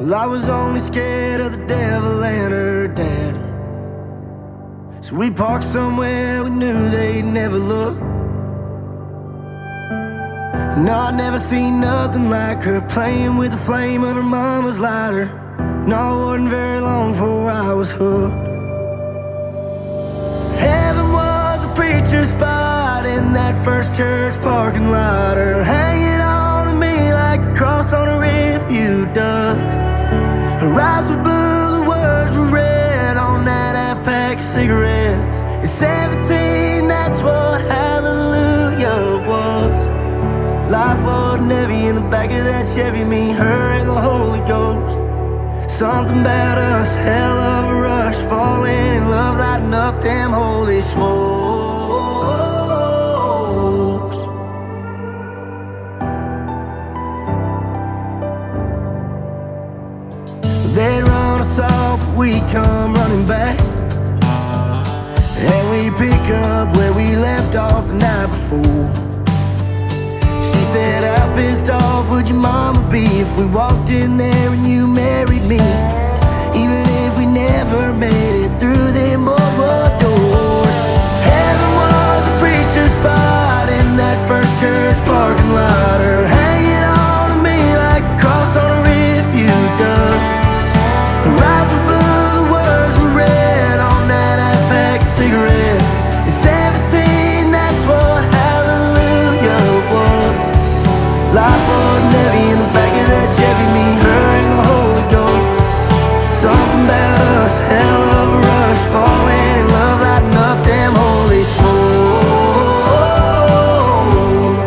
Well, I was only scared of the devil and her dad. So we parked somewhere we knew they'd never look. No, I'd never seen nothing like her, playing with the flame of her mama's lighter. No, it wasn't very long before I was hooked. Heaven was a preacher's spot in that first church parking lot, her hanging on to me like a cross on a refuge does. Her eyes were blue, the words were red on that half-pack of cigarettes. At 17, that's what hallelujah was. Life wasn't heavy in the back of that Chevy, me, her, and the Holy Ghost. Something about us, hell of a rush, falling in love, lighting up them holy smokes. They'd run us off, but we come running back, and we pick up where we left off the night before. She said, how pissed off would your mama be if we walked in there and you married me? Even if we never made it through them boardwalk doors. Heaven was a preacher's spot in that first church parking lot, her hanging on to me like a cross on a refuge does. Her eyes were blue, the words were red on that half-pack of cigarettes. At 17, that's what hallelujah was. Life wasn't heavy in the back of that Chevy, me, her, and the Holy Ghost. Something about us, hell of a rush, falling in love, lighting up them holy smokes.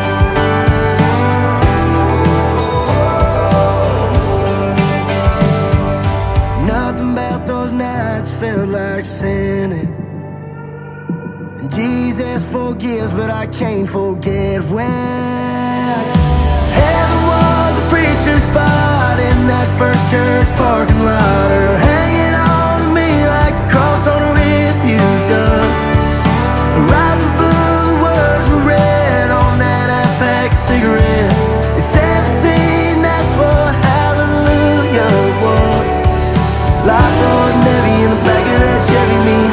Nothing about those nights felt like sinning. And Jesus forgives, but I can't forget when heaven was a preacher's spot in that first church parking lot, her hanging on to me like a cross on a refuge does. Her eyes were blue, the words were red on that half-pack of cigarettes. At 17, that's what hallelujah was. Life wasn't heavy in the back of that Chevy, me,